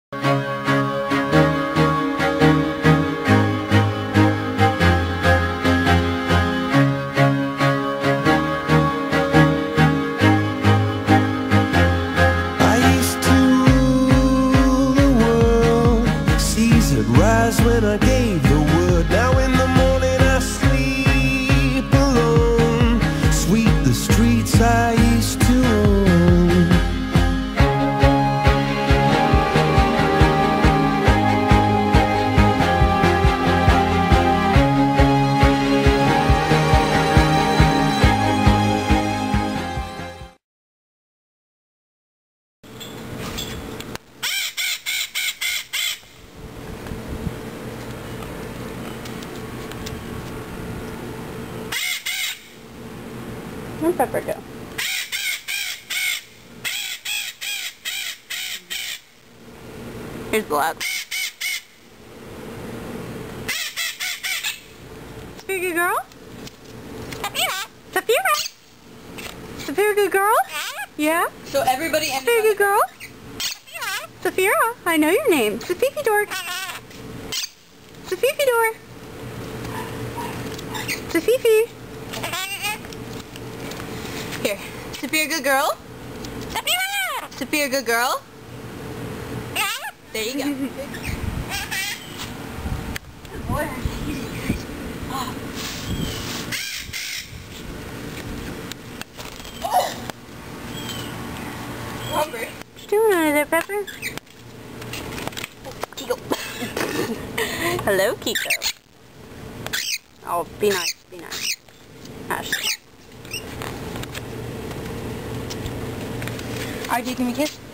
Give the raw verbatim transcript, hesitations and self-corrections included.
Rise when I gave the word. Now in the morning I sleep alone. Sweep the streets I used to own. Where'd Pepper go? Here's Black. Sapphira good girl? Sapphira? Sapphira good girl? Yeah? So everybody and Sapphira good girl? Sapphira, I know your name. Safifi Dork. Safifi Dork. Safifi. Here. Sapphira good girl? Sapphira good girl? There you go. What you doing under there, Pepper? Kiko. Hello, Kiko. Oh, be nice, be nice. Ashley. R J, give me a kiss.